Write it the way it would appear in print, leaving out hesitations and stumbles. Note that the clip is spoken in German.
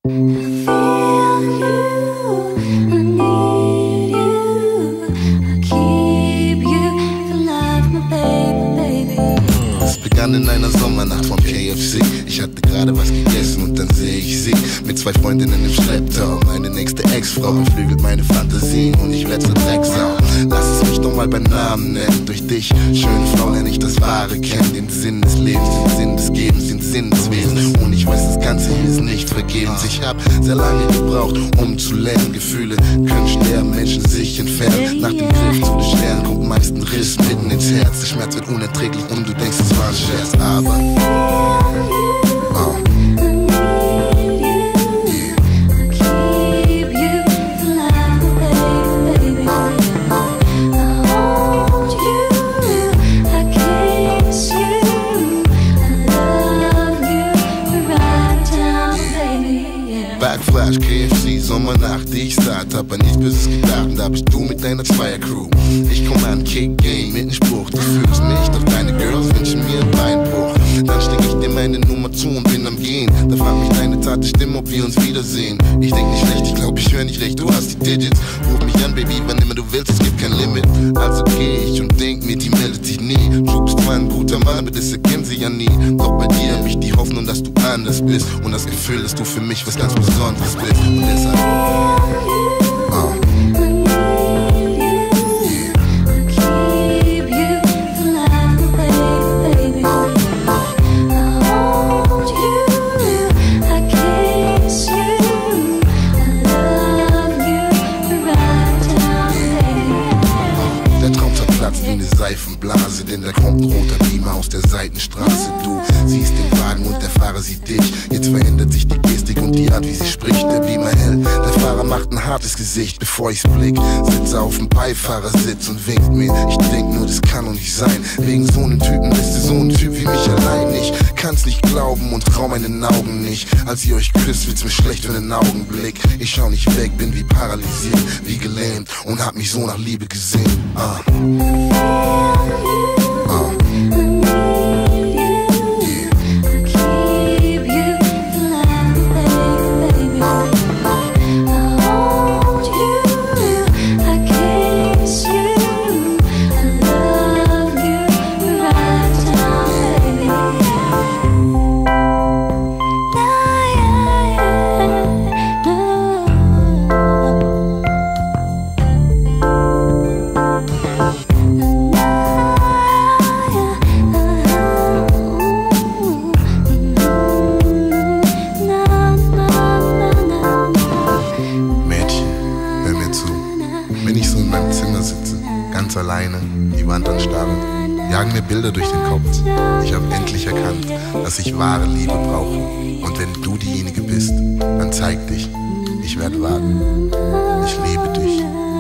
Es begann in einer Sommernacht vom KFC. Ich hatte gerade was gegessen und dann sehe ich sie mit zwei Freundinnen im Schlepptau. Meine nächste Ex-Frau beflügelt meine Fantasien und ich werd zur Drecksau. Lass es mich doch mal beim Namen nennen. Durch dich, schöne Frau, lerne ich das Wahre kennen. Den Sinn des Lebens, den Sinn des Gebens, den Sinn des Wesens. Und ich weiß, das Ganze hier ist nicht vergebens. Ich hab sehr lange gebraucht, um zu lernen. Gefühle können sterben, Menschen sich entfernen. Nach dem Griff zu den Sternen kommt meist ein Riss mitten ins Herz. Der Schmerz wird unerträglich und du denkst, es war ein Scherz. Aber Backflash, KFC, Sommernacht, ich start, hab an nichts Böses gedacht. Und da bist du mit deiner Zweiercrew. Ich komm an, Kick Game mit nem Spruch. Du fühlst mich, doch deine Girls wünschen mir einen Beinbruch. Dann steck ich dir meine Nummer zu und bin am Gehen. Da fragt mich deine zarte Stimme, ob wir uns wiedersehen. Ich denk nicht schlecht, ich glaub, ich hör nicht recht. Du hast die Digits, ruf mich an, Baby, wann immer du willst, es gibt kein Limit. Also geh ich und denk mir, die meldet sich nie. Du bist zwar ein guter Mann, aber das erkennen sie ja nie. Doch bei dir hab ich die Hoffnung, dass du anders bist. Und das Gefühl, dass du für mich was ganz Besonderes bist. Und deshalb wie eine Seifenblase, denn da kommt ein roter Beamer aus der Seitenstraße. Du siehst den Wagen und der Fahrer sieht dich. Jetzt verändert sich die Gestik und die Art, wie sie spricht. Der Beamer hell, der Fahrer macht ein hartes Gesicht, bevor ich's blick. Sitze auf dem Beifahrersitz und winkt mir. Ich denk nur, das kann doch nicht sein. Wegen so einem Typen bist du so ein Typ wie mich allein. Ich kann's nicht glauben und trau meinen Augen nicht. Als ihr euch küsst, wird's mir schlecht für einen Augenblick. Ich schau nicht weg, bin wie paralysiert, wie gelähmt und hab mich so nach Liebe gesehnt. Wenn ich so in meinem Zimmer sitze, ganz alleine, die Wand anstarre, jagen mir Bilder durch den Kopf. Ich habe endlich erkannt, dass ich wahre Liebe brauche. Und wenn du diejenige bist, dann zeig dich. Ich werde warten. Ich liebe dich.